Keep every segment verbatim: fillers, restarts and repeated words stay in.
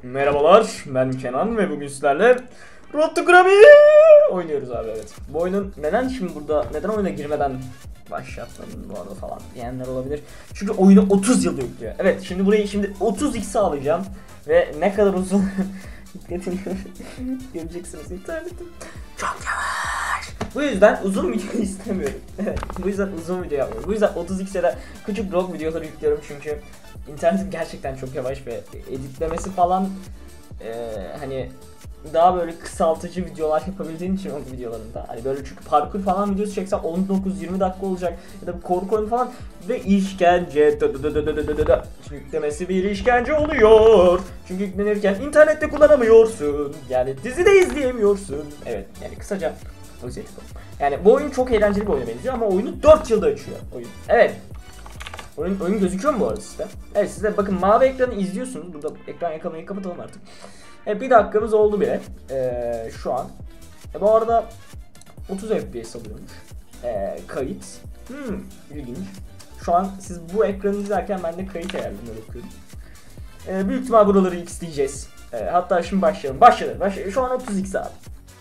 Merhabalar, ben Kenan ve bugün sizlerle Road to Grammy oynuyoruz abi, evet. Bu oyunun neden şimdi burada, neden oyuna girmeden başlatmadım bu arada falan diyenler olabilir. Çünkü oyunu otuz yılda yüklüyor. Evet, şimdi burayı şimdi otuz x'e alacağım ve ne kadar uzun dikkatini göreceksiniz internetten. Çok yavaş. Bu yüzden uzun video istemiyorum. Bu yüzden uzun video yapmıyorum. Bu yüzden otuz x'e de küçük vlog videoları yüklüyorum çünkü İnternetim gerçekten çok yavaş ve editlemesi falan e, hani daha böyle kısaltıcı videolar yapabildiğin için o videolarında hani böyle, çünkü parkur falan videosu çeksem on dokuz yirmi dakika olacak ya da korku oyunu falan ve işkence yüklemesi bir işkence oluyor çünkü yüklenirken internette kullanamıyorsun, yani dizi de izleyemiyorsun. Evet, yani kısaca özet bu. Yani bu oyun çok eğlenceli bir oyuna benziyor ama oyunu dört yılda açıyor oyun. Evet. Oyun, oyun gözüküyor mu bu arada sizde? Evet, size bakın, mavi ekranı izliyorsunuz. Burada ekran yakalamayı kapatalım artık. Evet, bir dakikamız oldu bile ee, şu an. E, bu arada otuz F P S alıyormuş ee, kayıt. Hmm, ilginç. Şu an siz bu ekranı izlerken ben de kayıt ayarlarına bakıyorum. Ee, büyük ihtimal buraları X diyeceğiz. Ee, hatta şimdi başlayalım. Başladı. Başladı. Şu an otuz X abi.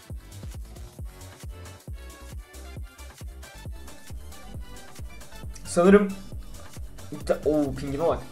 Sanırım ooo, pingime bak.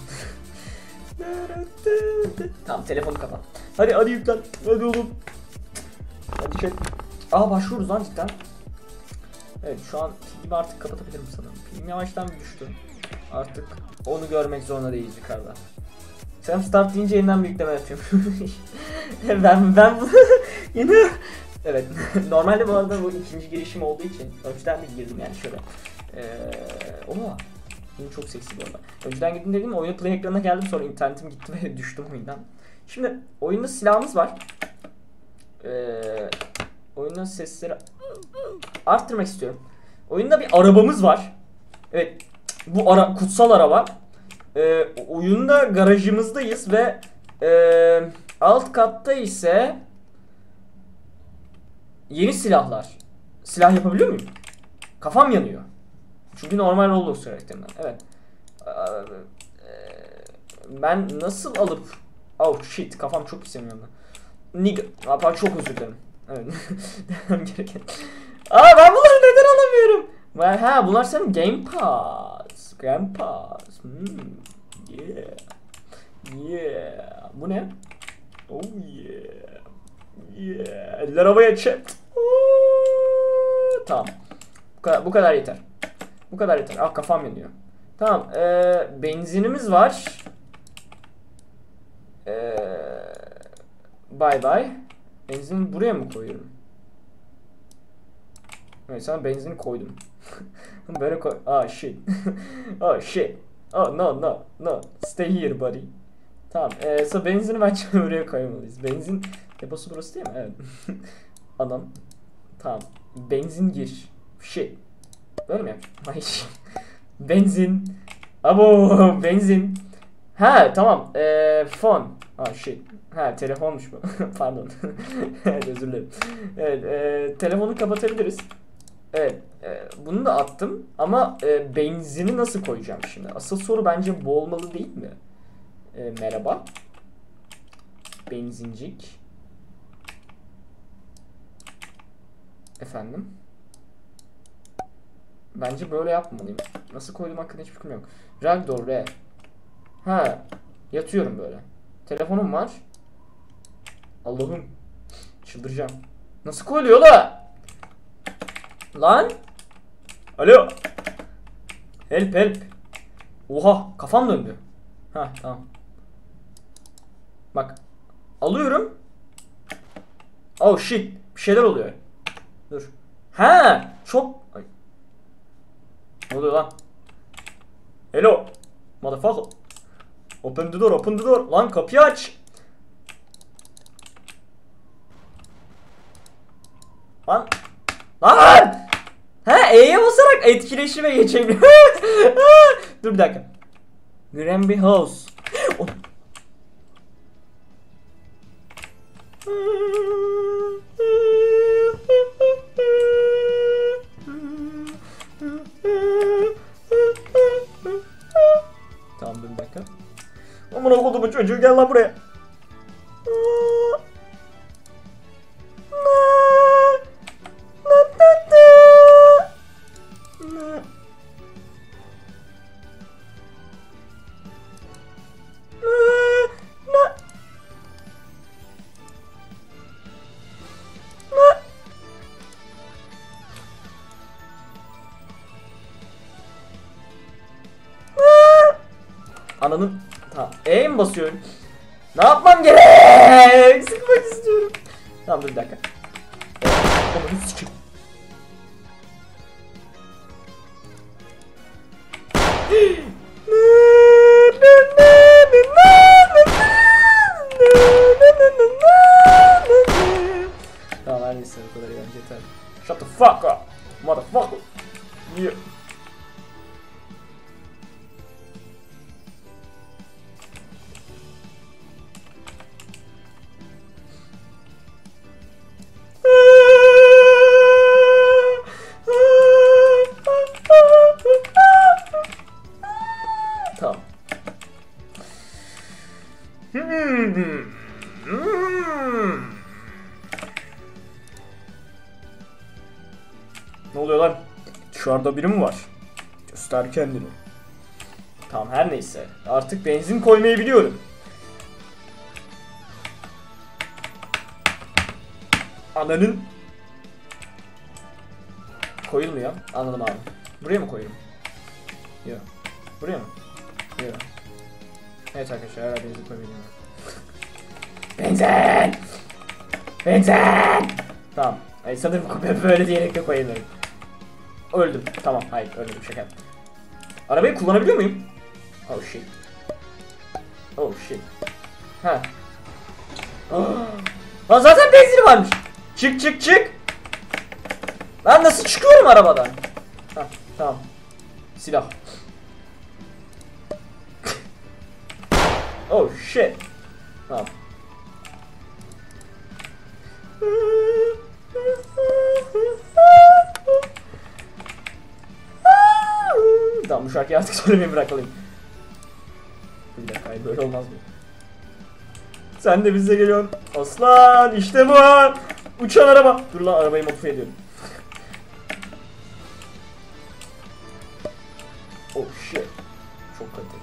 Tamam, telefonu kapat. Hadi hadi yüklen. Hadi oğlum. Hadi chat. Aa, başlıyoruz lan cidden. Evet, şu an pingimi artık kapatabilirim sanırım. Pingim yavaştan düştü. Artık onu görmek zorunda değiliz yukarıda. Sen start deyince yeniden bir yükleme yapıyorum. ben ben bunu yine evet. Normalde bu arada bu ikinci girişim olduğu için önceden de girdim yani şöyle. Ee, oha. Oyun çok seksi bu arada. Önceden gittim dedim, oyuna play ekranına geldim, sonra internetim gitti ve düştüm oyundan. Şimdi oyunda silahımız var. Ee, oyunun sesleri arttırmak istiyorum. Oyunda bir arabamız var. Evet, bu ara kutsal araba. Ee, oyunda garajımızdayız ve e, alt katta ise yeni silahlar. Silah yapabiliyor muyum? Kafam yanıyor. Çünkü normal Roblox karakterinden. Evet. Ben nasıl alıp... Oh shit, kafam çok pis yanıyor. Nigga. Apa, çok özür dilerim. Evet. Demem gereken. Aa, ben bunları neden alamıyorum? Ha, bunlar senin Game Pass. Game Pass. Hmm. Yeah. Yeah. Bu ne? Oh yeah. Yeah. Eller havaya chat. Tamam. Bu kadar, bu kadar yeter. Bu kadar yeter. Ah, kafam yanıyor. Tamam. Ee, benzinimiz var. Ee, bye bye. Benzini buraya mı koyuyorum? Evet, sana benzini koydum. Böyle koy. Ah shit. Oh shit. Oh no no no. Stay here buddy. Tamam. Ee, so benzini bence buraya koymalıyız. Benzin deposu burası değil mi? Evet. Anam. Tamam. Benzin gir. Shit. Böyle mi yapayım? Hayır. Benzin. Abo, benzin. Ha, tamam. Eee fon. Ah shit. Ha, telefonmuş bu. Pardon. Evet, özür dilerim. Evet, e, telefonu kapatabiliriz. Evet, e, bunu da attım ama e, benzini nasıl koyacağım şimdi? Asıl soru bence bu olmalı değil mi? E, merhaba. Benzincik. Efendim? Bence böyle yapmamalıyım. Nasıl koydum hakkında hiçbir fikrim yok. Ragdoll R. Ha, yatıyorum böyle. Telefonum var. Allah'ım. Çıldıracağım. Nasıl koyuluyor la? Lan? Alo. Help help. Oha, kafam döndü. Ha, tamam. Bak. Alıyorum. Oh shit. Bir şeyler oluyor. Dur. Ha, çok... Ay. Ne oluyor lan? Hello. Motherfucker. Open the door, open the door. Lan kapıyı aç. Lan. Lan. Ha, E'ye basarak etkileşime geçebiliyor. Dur bir dakika. Granby House. Tamam, dur bir dakika. Aman oğlum, bu çocuğu gel lan buraya. Ananın tamam. E'ye mi basıyorum? Ne yapmam gerek? Sıkmak istiyorum. Tamam dur bir dakika. Onu sikeyim. Tamam her neyse bu kadar eğlence yeter. Shut the fuck up, motherfucker. Yeah. Tamam. Hmm. Hmm. Ne oluyor lan? Dışarıda biri mi var? Göster kendini. Tamam her neyse. Artık benzin koymayı biliyorum. Ananın koyulmuyor. Anladım abi. Buraya mı koyayım? Yok. Buraya mı? Yok. Evet arkadaşlar herhalde benzin koyabilirim. Benzin! Benzin! Tamam. Ay, sanırım böyle diyerek de koyamıyorum. Öldüm. Tamam hayır ölmedim şaka. Arabayı kullanabiliyor muyum? Oh shit. Oh shit. Ha. Oh. Lan zaten benzin varmış. Çık çık çık. Lan nasıl çıkıyorum arabadan? Ha tamam. Silah. Oh shit. Tamam. Tamam bu şarkıyı artık söylemeyi bırakalım. Bir dakika hayır, böyle olmaz mı? Sen de bize geliyorsun. Aslan işte bu. Uçan araba. Dur lan arabayı modifiye ediyorum. Oh shit. Çok kaliteli.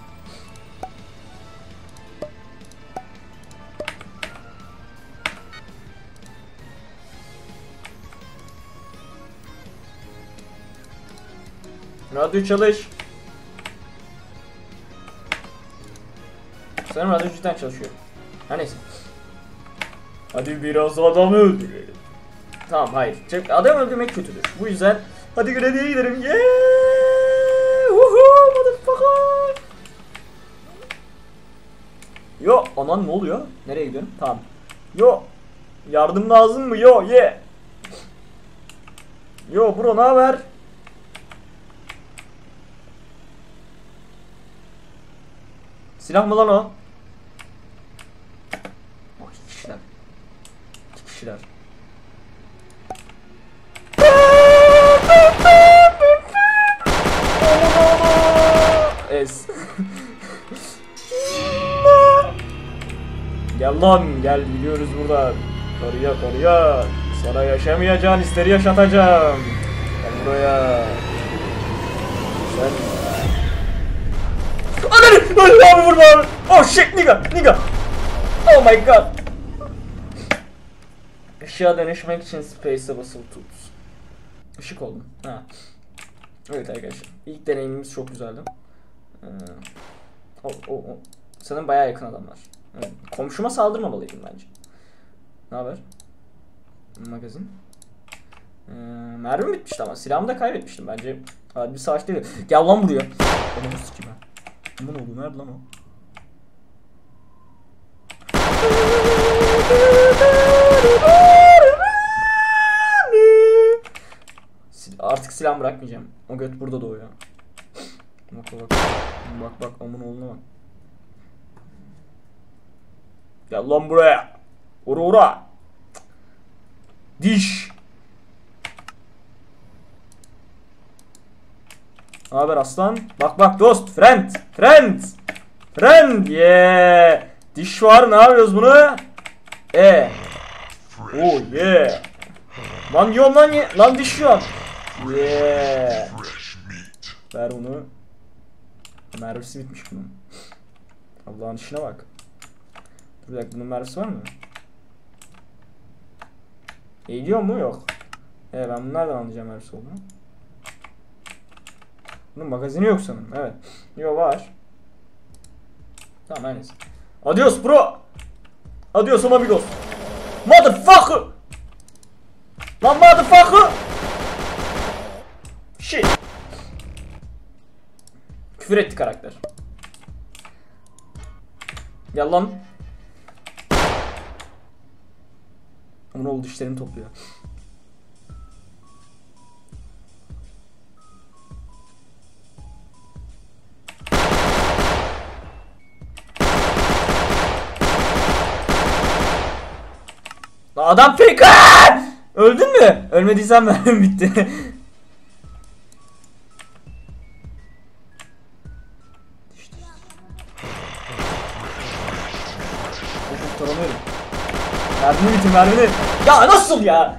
Radyo çalış. Sanırım radyo cidden çalışıyor. Her neyse. Hadi biraz adam öldürelim. Tamam hayır. Adam öldürmek kötüdür. Bu yüzden hadi Grady'ye gidelim. Yeah! Woohoo motherfucker! Yo anan ne oluyor? Nereye gidiyorum? Tamam. Yo. Yardım lazım mı? Yo ye. Yeah. Yo bro ne haber? Silah mı lan o? Bak iki kişiler. İki kişiler. Es. Gel lan gel gidiyoruz buradan. Karıya karıya. Sana yaşamayacağın hisleri yaşatacağım. Gel buraya. Sen... Ananı! Ananı abi vurma abi! Oh shit nigga! Nigga! Oh my god! Işığa dönüşmek için space'e basılı tut. Işık oldum. Ha. Evet arkadaşlar. İlk deneyimimiz çok güzeldi. Ee, oh, oh, oh. Sanırım bayağı yakın adamlar. Evet. Komşuma saldırmamalıydım bence. Ne haber? Magazin. Ee, mermim bitmişti ama silahımı da kaybetmiştim bence. Hadi bir savaş değil. Gel lan buraya. Onu nasıl sikeyim ha? Aman oğlum nerede lan o? Artık silah bırakmayacağım. O göt burada doğuyor. Bak bak. Bak bak aman oğluna bak. Gel lan buraya. Ura ura. Diş. Ne haber aslan? Bak bak dost. Friend. Friend. Friend. Yeah. Diş var. Ne yapıyoruz bunu? E. Oh yeah. Lan yiyorum lan ye. Lan düşüyorum. Yeah. Ver onu. Mermisi bitmiş bunun. Allah'ın işine bak. Dur bir dakika, bunun mermisi var mı? Eğiliyor mu? Yok. Evet, ben bunlardan anlayacağım mermisi olduğunu. Bunun magazini yok sanırım. Evet. Yok, var. Tamam, her neyse. Adios bro. Adios amigos. Motherfucker. Lan motherfucker. Shit. Küfür etti karakter. Gel lan. Ama ne oldu, dişlerini topluyor. Adam fake. Öldün mü? Ölmediysen benim bitti. Kurtaramıyorum. Mermini bitir, mermini. Ya nasıl ya?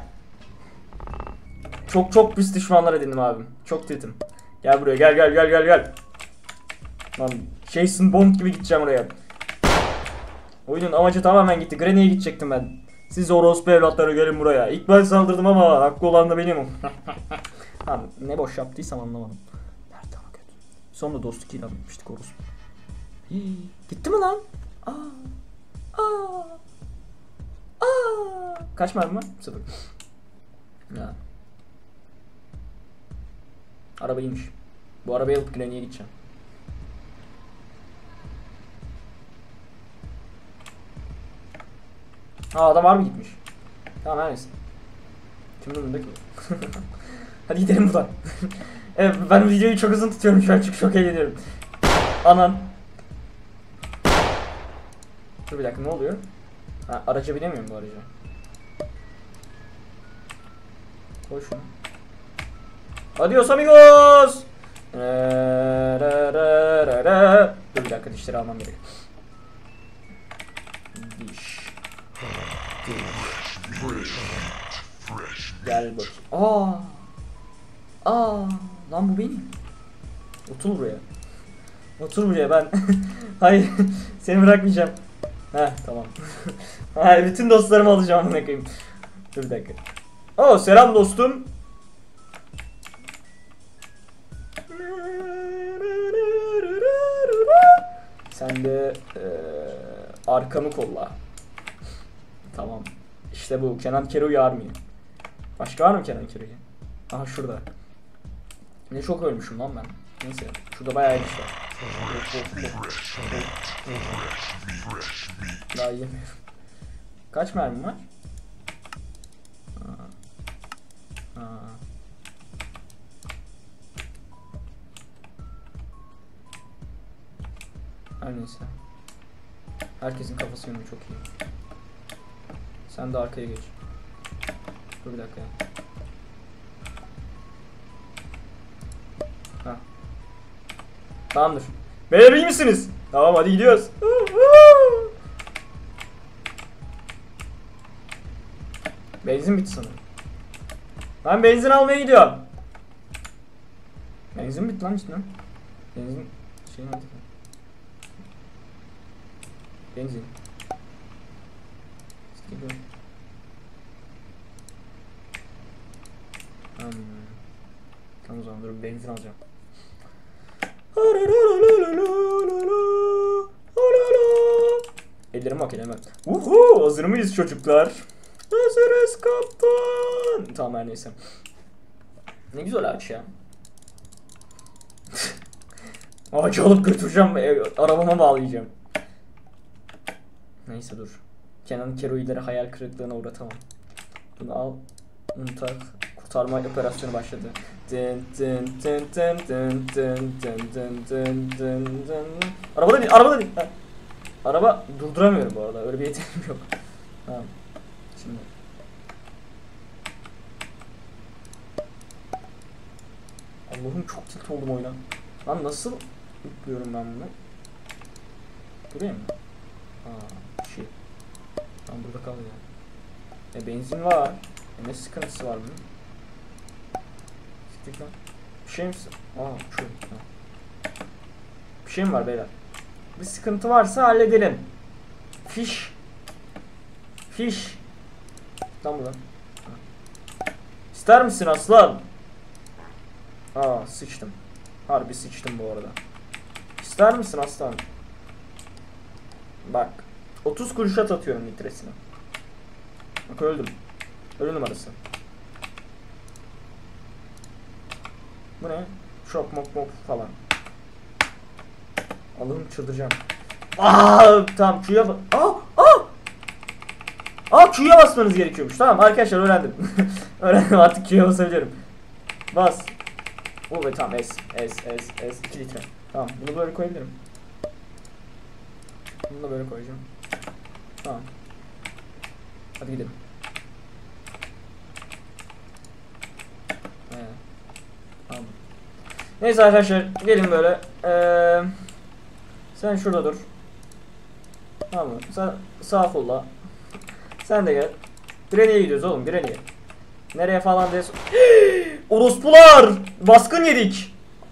Çok çok pis düşmanlar edindim abim. Çok kötüm. Gel buraya, gel gel gel gel gel. Lan Jason Bond gibi gideceğim oraya. Oyunun amacı tamamen gitti. Granny'e gidecektim ben. Siz orospu evlatları gelin buraya. İlk ben saldırdım ama haklı olan da benim. Abi ne boş yaptıysam anlamadım. Nerede ama kötü. Sonra dostluk ilan etmiştik orospu. Hii, gitti mi lan? Aa. Aa. Aa. Kaç mermi var? Sıfır. Ya. Araba iyiymiş. Bu arabayı alıp Granny'e gideceğim. Aa, adam var mı gitmiş? Tamam, her neyse. Kimin önünde ki? Hadi gidelim buradan. Evet, ben videoyu çok uzun tutuyorum şu an çünkü çok eğleniyorum. Anan. Dur bir dakika, ne oluyor? Ha, araca binemiyorum bu araca. Koy şunu. Adios amigos. Dur bir dakika, dişleri almam gerek. Diş. Gel bak. Aa. Aa. Lan bu benim. Otur buraya. Otur buraya ben. Hayır. Seni bırakmayacağım. Heh, tamam. Hayır, bütün dostlarımı alacağım, ne koyayım. Dur bir dakika. Oo, selam dostum. Sen de ee, arkamı kolla. Tamam. İşte bu Kenan Keru'yu armıyor. Başka var mı Kenan Keru'yu? Aha şurada. Ne çok ölmüşüm lan ben. Neyse. Şurada bayağı iş var. Daha yiyemiyorum. Kaç mermi var? Aa. Aa. Her neyse. Herkesin kafası yönü çok iyi. Sen de arkaya geç. Dur bir dakika ya. Ha. Tamamdır. Beyler iyi misiniz? Tamam, hadi gidiyoruz. Benzin bitti sanırım. Ben benzin almaya gidiyorum. Benzin bitti lan cidden. Benzin şeyin aldık. Benzin. Hmm. Tamam, o zaman dur, benzin alacağım. Ellerim bak, ellerim bak. Uhu, hazır mıyız çocuklar? Hazırız kaptan. Tamam, her neyse. Ne güzel ağaç ya. Ağacı alıp götüreceğim, e, arabama bağlayacağım. Neyse dur. Kenan Keru'yu hayal kırıklığına uğratamam. Bunu al, bunu tak. Kurtarma operasyonu başladı. Dın dın dın dın dın dın dın dın dın dın dın. Arabada değil, arabada değil. Ha. Araba durduramıyorum bu arada. Öyle bir yeteneğim yok. Tamam. Şimdi. Allah'ım, çok tilt oldum oyuna. Lan nasıl yüklüyorum ben bunu? Buraya mı? Aa, şey. Tamam, burada kalmıyor. E benzin var. E ne sıkıntısı var bunun? Siktir lan. Bir şey mi? Aa şu. Ha. Bir şey mi var beyler? Bir sıkıntı varsa halledelim. Fiş. Fiş. Lan buradan. İster misin aslan? Aa sıçtım. Harbi sıçtım bu arada. İster misin aslan? Bak. otuz kuruşat atıyorum litresine. Bak öldüm. Ölü numarası. Bu ne? Şok mok mok falan. Allah'ım çıldıracağım. Aa tamam Q'ya bas. Aa aa. Aa Q'ya basmanız gerekiyormuş. Tamam arkadaşlar öğrendim. Öğrendim artık Q'ya basabilirim. Bas. Bu ve tamam S S S S iki litre. Tamam bunu böyle koyabilirim. Bunu da böyle koyacağım. Tamam. Hadi gidelim. Ee, tamam. Neyse arkadaşlar gelin böyle. Ee, sen şurada dur. Tamam mı? Sen sağ kolla. Sen de gel. Granny'e gidiyoruz oğlum Granny'e. Nereye falan diye. Orospular! Baskın yedik.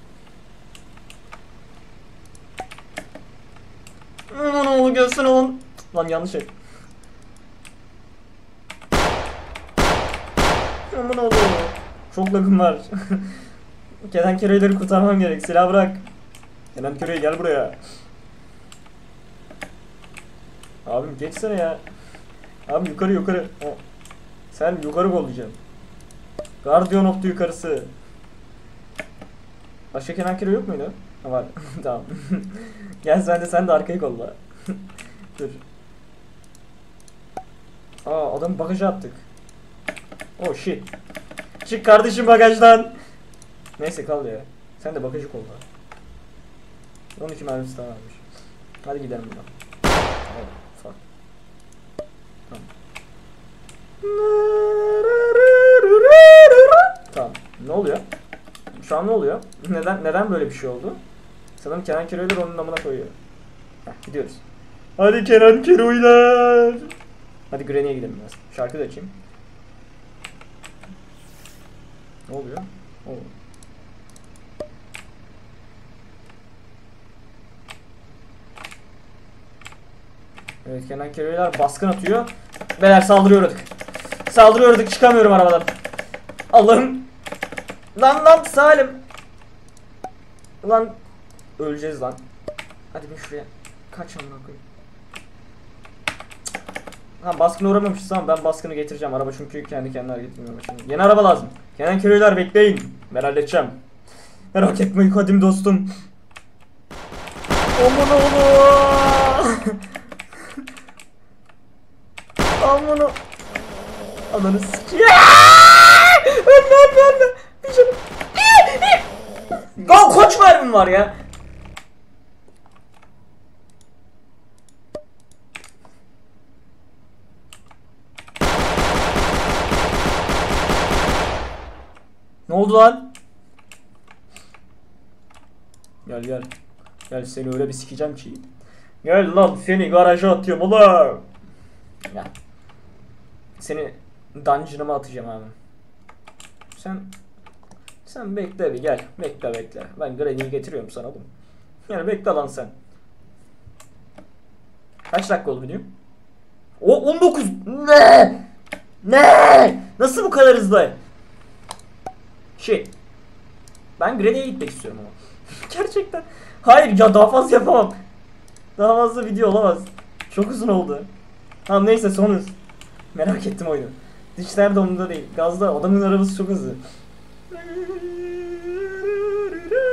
Aman oğlum gelsin oğlum. Lan yanlış şey. Aman oğlum. Çok lagım var. Kenan Köreyleri kurtarmam gerek. Silah bırak. Kenan Körey gel buraya. Abim geçsene ya. Abi yukarı yukarı. O. Sen yukarı kollayacaksın. Guardian of the yukarısı. Başka Kenan Körey yok muydu? Ha var. Tamam. Gel sen de sen de arkayı kolla. Dur. Aa adamı bagaja attık. Oh shit. Çık kardeşim bagajdan. Neyse kal ya. Sen de bagajı kolla. on iki mermisi daha varmış. Hadi gidelim buradan. Oh, fuck. Tamam. Tamam. Ne oluyor? Şu an ne oluyor? Neden neden böyle bir şey oldu? Sanırım Kenan Köreyler onun namına koyuyor. Heh, gidiyoruz. Hadi Kenan Köreyler. Hadi Granny'e gidelim biraz. Şarkı da açayım. Ne oluyor? Oo. Evet Kenan Köreyler baskın atıyor. Beyler saldırıyoruz. Saldırıyorduk çıkamıyorum arabadan. Allah'ım. Lan lan Salim. Lan öleceğiz lan. Hadi bir şuraya. Kaç amına koyayım. Ha baskına uğramamışız tamam ben baskını getireceğim. Araba çünkü kendi kendine hareket etmiyor şimdi. Yeni araba lazım. Kenan Köreyler bekleyin. Ben halledeceğim. Merak etmeyin kadim dostum. Aman oğlum. Aman o. Ananı s***. Ölme ölme ölme. Bir canım. Gal koç mermim var ya. Ne oldu lan? Gel gel. Gel seni öyle bir sikeceğim ki. Gel lan seni garaja atıyorum oğlum. Gel. Seni dungeon'ıma atacağım abi. Sen sen bekle bir gel. Bekle bekle. Ben Granny'yi getiriyorum sana oğlum. Yani bekle lan sen. Kaç dakika oldu video? O on dokuz. Ne? Ne? Nasıl bu kadar hızlı? Şey. Ben Granny'ye gitmek istiyorum ama. Gerçekten. Hayır ya daha fazla yapamam. Daha fazla video olamaz. Çok uzun oldu. Tamam neyse son hız. Merak ettim oyunu. Dişler de umurumda değil. Gazda adamın arabası çok hızlı.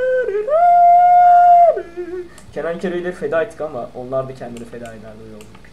Kenan Köreyleri feda ettik ama onlar da kendini feda ederdi öyle oldu.